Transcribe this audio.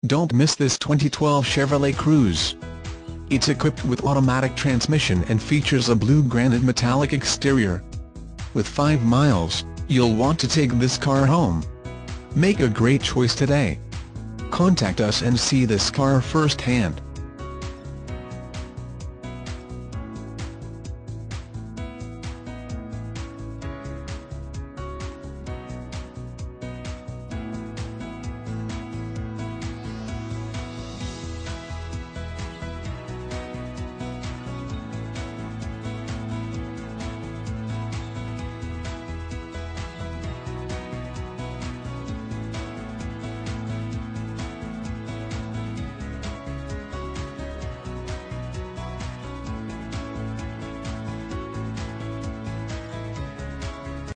Don't miss this 2012 Chevrolet Cruze. It's equipped with automatic transmission and features a blue granite metallic exterior. With 5 miles, you'll want to take this car home. Make a great choice today. Contact us and see this car firsthand.